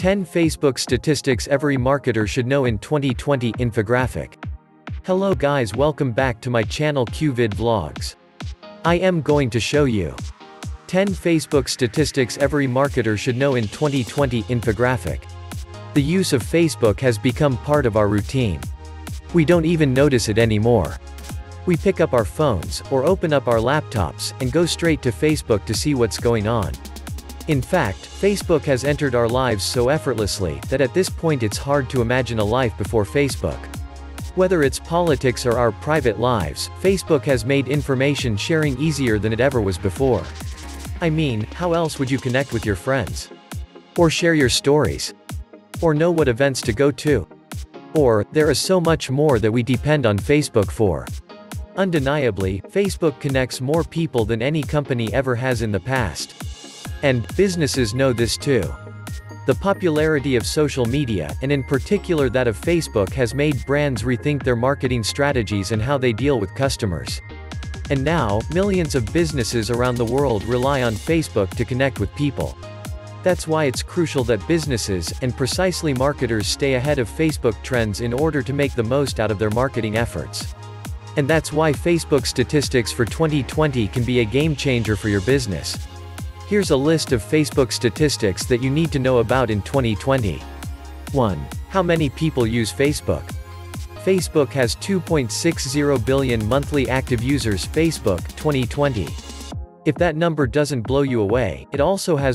10 Facebook statistics every marketer should know in 2020 infographic. Hello guys, welcome back to my channel QVid Vlogs. I am going to show you 10 Facebook statistics every marketer should know in 2020 infographic. The use of Facebook has become part of our routine. We don't even notice it anymore. We pick up our phones, or open up our laptops, and go straight to Facebook to see what's going on. In fact, Facebook has entered our lives so effortlessly, that at this point it's hard to imagine a life before Facebook. Whether it's politics or our private lives, Facebook has made information sharing easier than it ever was before. I mean, how else would you connect with your friends? Or share your stories? Or know what events to go to? Or, there is so much more that we depend on Facebook for. Undeniably, Facebook connects more people than any company ever has in the past. And businesses know this too. The popularity of social media, and in particular that of Facebook, has made brands rethink their marketing strategies and how they deal with customers. And now, millions of businesses around the world rely on Facebook to connect with people. That's why it's crucial that businesses, and precisely marketers, stay ahead of Facebook trends in order to make the most out of their marketing efforts. And that's why Facebook statistics for 2020 can be a game changer for your business. Here's a list of Facebook statistics that you need to know about in 2020. 1. How many people use Facebook? Facebook has 2.60 billion monthly active users. Facebook 2020. If that number doesn't blow you away, it also has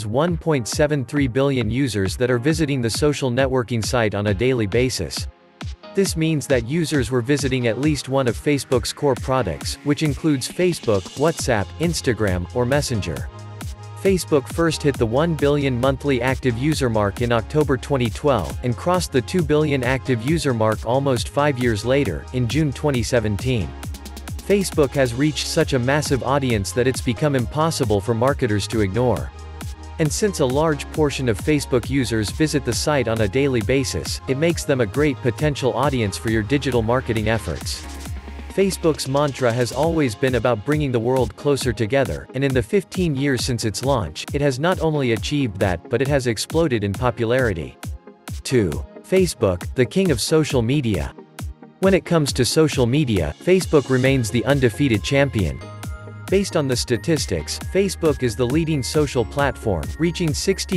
1.73 billion users that are visiting the social networking site on a daily basis. This means that users were visiting at least one of Facebook's core products, which includes Facebook, WhatsApp, Instagram, or Messenger. Facebook first hit the 1 billion monthly active user mark in October 2012, and crossed the 2 billion active user mark almost 5 years later, in June 2017. Facebook has reached such a massive audience that it's become impossible for marketers to ignore. And since a large portion of Facebook users visit the site on a daily basis, it makes them a great potential audience for your digital marketing efforts. Facebook's mantra has always been about bringing the world closer together, and in the 15 years since its launch, it has not only achieved that, but it has exploded in popularity. 2. Facebook, the king of social media. When it comes to social media, Facebook remains the undefeated champion. Based on the statistics, Facebook is the leading social platform, reaching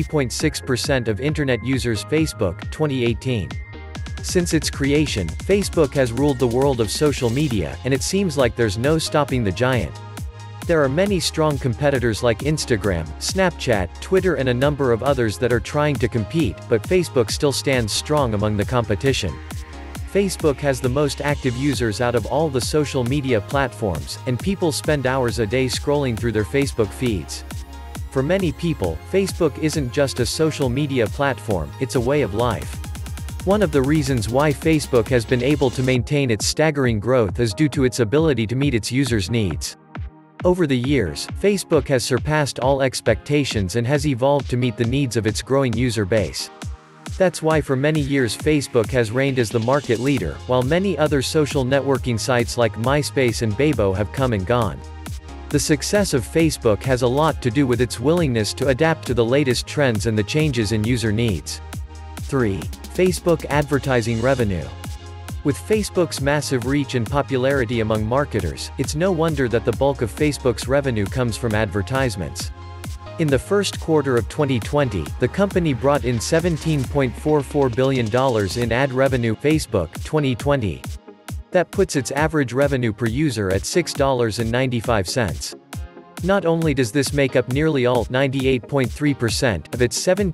60.6% of internet users. Facebook 2018. Since its creation, Facebook has ruled the world of social media, and it seems like there's no stopping the giant. There are many strong competitors like Instagram, Snapchat, Twitter, and a number of others that are trying to compete, but Facebook still stands strong among the competition. Facebook has the most active users out of all the social media platforms, and people spend hours a day scrolling through their Facebook feeds. For many people, Facebook isn't just a social media platform, it's a way of life. One of the reasons why Facebook has been able to maintain its staggering growth is due to its ability to meet its users' needs. Over the years, Facebook has surpassed all expectations and has evolved to meet the needs of its growing user base. That's why for many years Facebook has reigned as the market leader, while many other social networking sites like MySpace and Bebo have come and gone. The success of Facebook has a lot to do with its willingness to adapt to the latest trends and the changes in user needs. 3. Facebook advertising revenue. With Facebook's massive reach and popularity among marketers, it's no wonder that the bulk of Facebook's revenue comes from advertisements. In the first quarter of 2020, the company brought in $17.44 billion in ad revenue. Facebook 2020. That puts its average revenue per user at $6.95. Not only does this make up nearly all, 98.3%, of its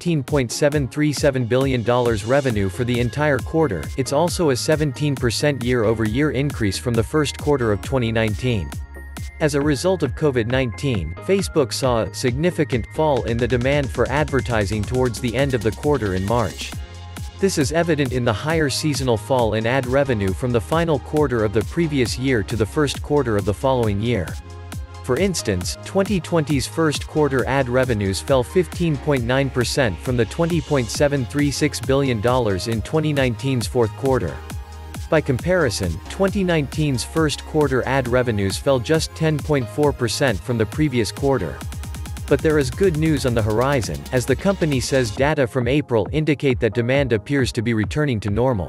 $17.737 billion revenue for the entire quarter, it's also a 17% year-over-year increase from the first quarter of 2019. As a result of COVID-19, Facebook saw a significant fall in the demand for advertising towards the end of the quarter in March. This is evident in the higher seasonal fall in ad revenue from the final quarter of the previous year to the first quarter of the following year. For instance, 2020's first quarter ad revenues fell 15.9% from the $20.736 billion in 2019's fourth quarter. By comparison, 2019's first quarter ad revenues fell just 10.4% from the previous quarter. But there is good news on the horizon, as the company says data from April indicate that demand appears to be returning to normal.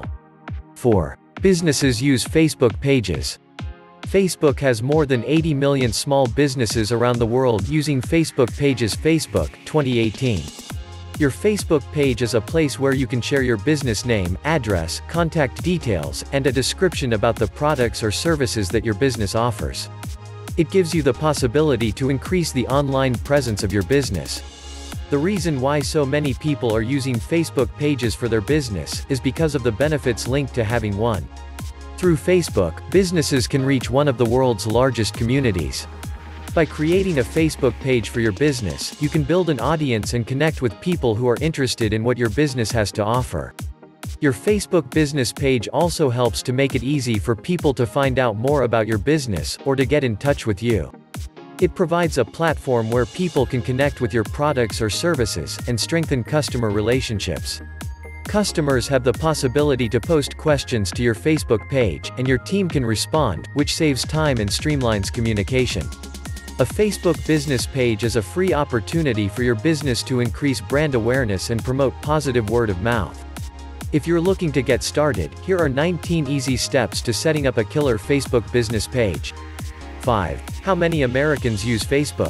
4. Businesses use Facebook pages. Facebook has more than 80 million small businesses around the world using Facebook pages. Facebook, 2018. Your Facebook page is a place where you can share your business name, address, contact details, and a description about the products or services that your business offers. It gives you the possibility to increase the online presence of your business. The reason why so many people are using Facebook pages for their business is because of the benefits linked to having one. Through Facebook, businesses can reach one of the world's largest communities. By creating a Facebook page for your business, you can build an audience and connect with people who are interested in what your business has to offer. Your Facebook business page also helps to make it easy for people to find out more about your business, or to get in touch with you. It provides a platform where people can connect with your products or services, and strengthen customer relationships. Customers have the possibility to post questions to your Facebook page, and your team can respond, which saves time and streamlines communication. A Facebook business page is a free opportunity for your business to increase brand awareness and promote positive word of mouth. If you're looking to get started, here are 19 easy steps to setting up a killer Facebook business page. 5. How many Americans use Facebook?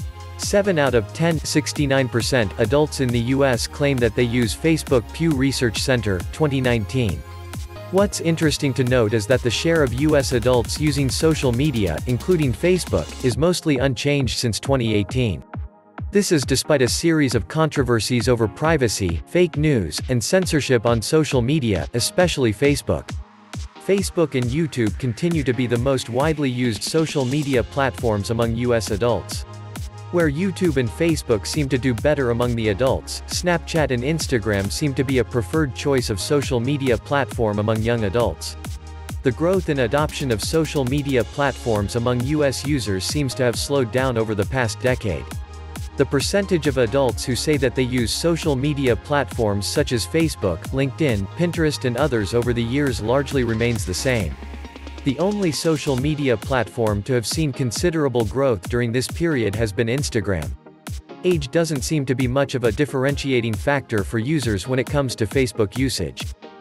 7 out of 10, 69% adults in the US claim that they use Facebook. Pew Research Center, 2019. What's interesting to note is that the share of US adults using social media, including Facebook, is mostly unchanged since 2018. This is despite a series of controversies over privacy, fake news, and censorship on social media, especially Facebook. Facebook and YouTube continue to be the most widely used social media platforms among US adults. Where YouTube and Facebook seem to do better among the adults, Snapchat and Instagram seem to be a preferred choice of social media platform among young adults. The growth and adoption of social media platforms among US users seems to have slowed down over the past decade. The percentage of adults who say that they use social media platforms such as Facebook, LinkedIn, Pinterest and others over the years largely remains the same. The only social media platform to have seen considerable growth during this period has been Instagram. Age doesn't seem to be much of a differentiating factor for users when it comes to Facebook usage.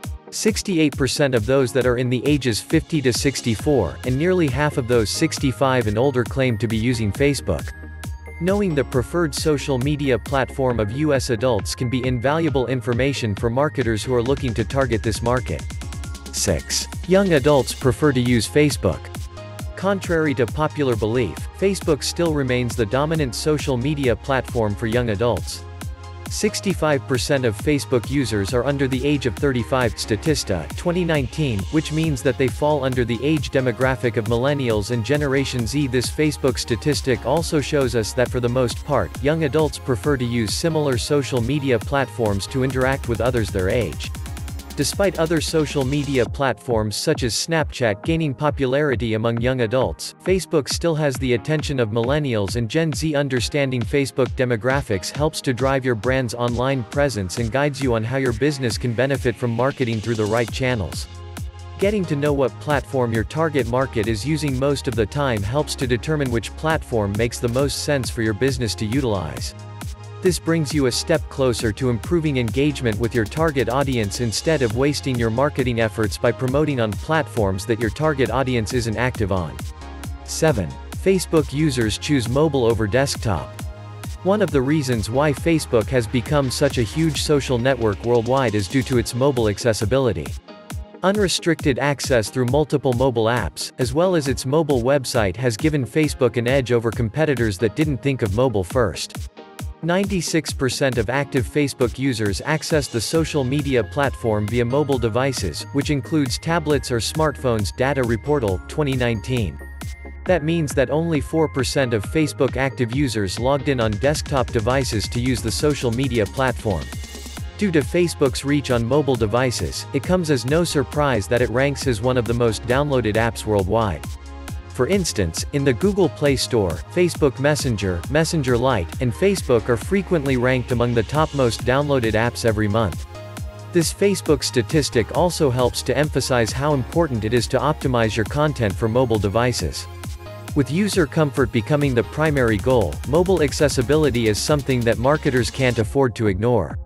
68% of those that are in the ages 50 to 64, and nearly half of those 65 and older claim to be using Facebook. Knowing the preferred social media platform of US adults can be invaluable information for marketers who are looking to target this market. 6. Young adults prefer to use Facebook. Contrary to popular belief, Facebook still remains the dominant social media platform for young adults. 65% of Facebook users are under the age of 35, Statista, 2019, which means that they fall under the age demographic of millennials and Generation Z. This Facebook statistic also shows us that for the most part, young adults prefer to use similar social media platforms to interact with others their age. Despite other social media platforms such as Snapchat gaining popularity among young adults, Facebook still has the attention of millennials and Gen Z. Understanding Facebook demographics helps to drive your brand's online presence and guides you on how your business can benefit from marketing through the right channels. Getting to know what platform your target market is using most of the time helps to determine which platform makes the most sense for your business to utilize. This brings you a step closer to improving engagement with your target audience instead of wasting your marketing efforts by promoting on platforms that your target audience isn't active on. 7. Facebook users choose mobile over desktop. One of the reasons why Facebook has become such a huge social network worldwide is due to its mobile accessibility. Unrestricted access through multiple mobile apps, as well as its mobile website, has given Facebook an edge over competitors that didn't think of mobile first. 96% of active Facebook users access the social media platform via mobile devices, which includes tablets or smartphones. Data Reportal, 2019. That means that only 4% of Facebook active users logged in on desktop devices to use the social media platform. Due to Facebook's reach on mobile devices, it comes as no surprise that it ranks as one of the most downloaded apps worldwide. For instance, in the Google Play Store, Facebook Messenger, Messenger Lite, and Facebook are frequently ranked among the top most downloaded apps every month. This Facebook statistic also helps to emphasize how important it is to optimize your content for mobile devices. With user comfort becoming the primary goal, mobile accessibility is something that marketers can't afford to ignore.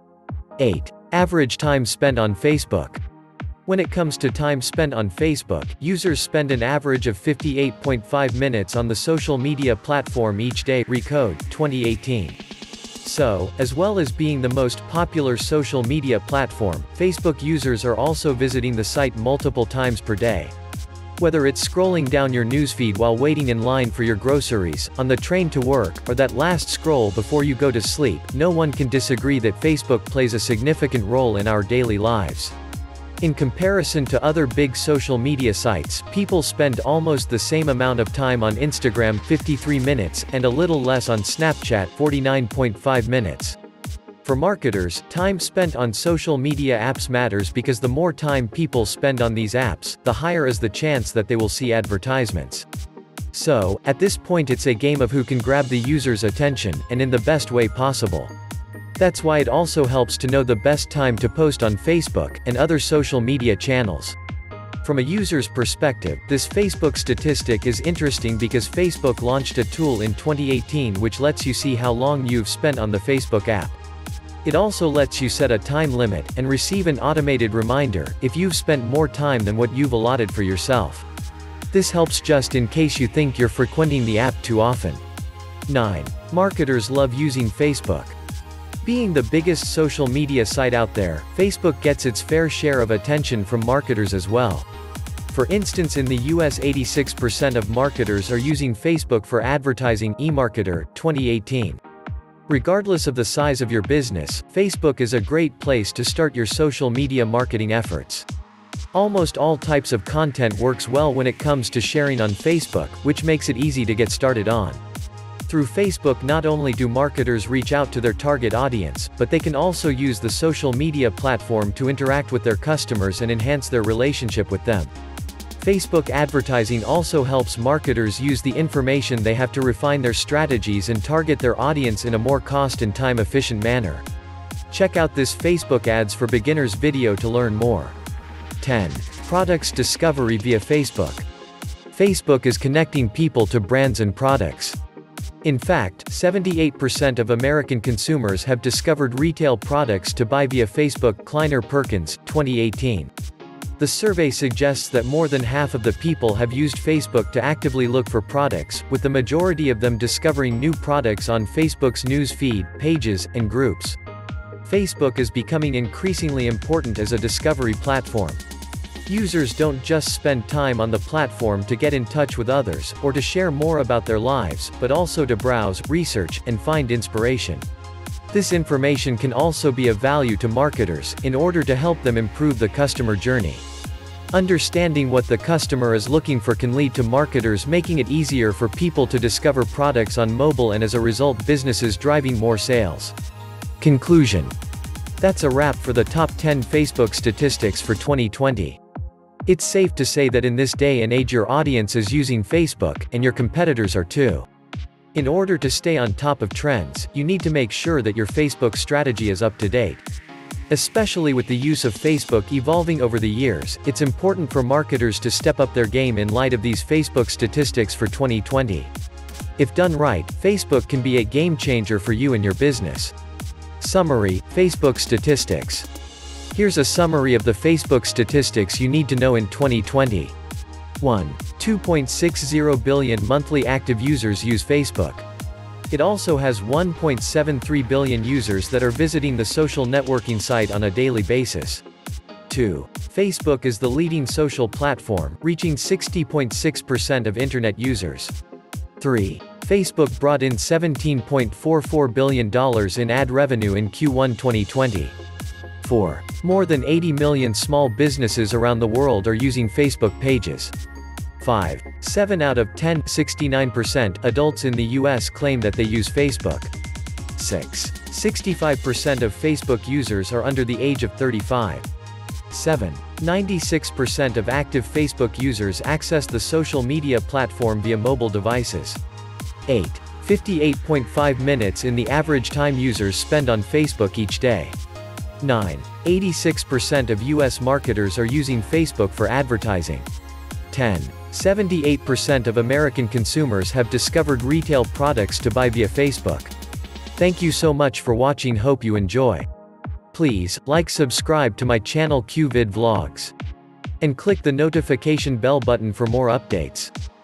8. Average time spent on Facebook. When it comes to time spent on Facebook, users spend an average of 58.5 minutes on the social media platform each day. Recode, 2018. So, as well as being the most popular social media platform, Facebook users are also visiting the site multiple times per day. Whether it's scrolling down your newsfeed while waiting in line for your groceries, on the train to work, or that last scroll before you go to sleep, no one can disagree that Facebook plays a significant role in our daily lives. In comparison to other big social media sites, people spend almost the same amount of time on Instagram, 53 minutes, and a little less on Snapchat, 49.5 minutes. For marketers, time spent on social media apps matters because the more time people spend on these apps, the higher is the chance that they will see advertisements. So, at this point it's a game of who can grab the user's attention, and in the best way possible. That's why it also helps to know the best time to post on Facebook, and other social media channels. From a user's perspective, this Facebook statistic is interesting because Facebook launched a tool in 2018 which lets you see how long you've spent on the Facebook app. It also lets you set a time limit, and receive an automated reminder, if you've spent more time than what you've allotted for yourself. This helps just in case you think you're frequenting the app too often. 9. Marketers love using Facebook. Being the biggest social media site out there, Facebook gets its fair share of attention from marketers as well. For instance, in the US 86% of marketers are using Facebook for advertising. eMarketer, 2018. Regardless of the size of your business, Facebook is a great place to start your social media marketing efforts. Almost all types of content works well when it comes to sharing on Facebook, which makes it easy to get started on. Through Facebook, not only do marketers reach out to their target audience, but they can also use the social media platform to interact with their customers and enhance their relationship with them. Facebook advertising also helps marketers use the information they have to refine their strategies and target their audience in a more cost and time-efficient manner. Check out this Facebook Ads for Beginners video to learn more. 10. Products discovery via Facebook. Facebook is connecting people to brands and products. In fact, 78% of American consumers have discovered retail products to buy via Facebook. Kleiner Perkins, 2018. The survey suggests that more than half of the people have used Facebook to actively look for products, with the majority of them discovering new products on Facebook's news feed, pages, and groups. Facebook is becoming increasingly important as a discovery platform. Users don't just spend time on the platform to get in touch with others, or to share more about their lives, but also to browse, research, and find inspiration. This information can also be of value to marketers, in order to help them improve the customer journey. Understanding what the customer is looking for can lead to marketers making it easier for people to discover products on mobile, and as a result businesses driving more sales. Conclusion. That's a wrap for the top 10 Facebook statistics for 2020. It's safe to say that in this day and age your audience is using Facebook, and your competitors are too. In order to stay on top of trends, you need to make sure that your Facebook strategy is up to date. Especially with the use of Facebook evolving over the years, it's important for marketers to step up their game in light of these Facebook statistics for 2020. If done right, Facebook can be a game changer for you and your business. Summary: Facebook statistics. Here's a summary of the Facebook statistics you need to know in 2020. 1. 2.60 billion monthly active users use Facebook. It also has 1.73 billion users that are visiting the social networking site on a daily basis. 2. Facebook is the leading social platform, reaching 60.6% of internet users. 3. Facebook brought in $17.44 billion in ad revenue in Q1 2020. 4. More than 80 million small businesses around the world are using Facebook pages. 5. 7 out of 10, 69% adults in the US claim that they use Facebook. 6. 65% of Facebook users are under the age of 35. 7. 96% of active Facebook users access the social media platform via mobile devices. 8. 58.5 minutes in the average time users spend on Facebook each day. 9. 86% of US marketers are using Facebook for advertising. 10. 78% of American consumers have discovered retail products to buy via Facebook. Thank you so much for watching, hope you enjoy. Please, subscribe to my channel QVid Vlogs. And click the notification bell button for more updates.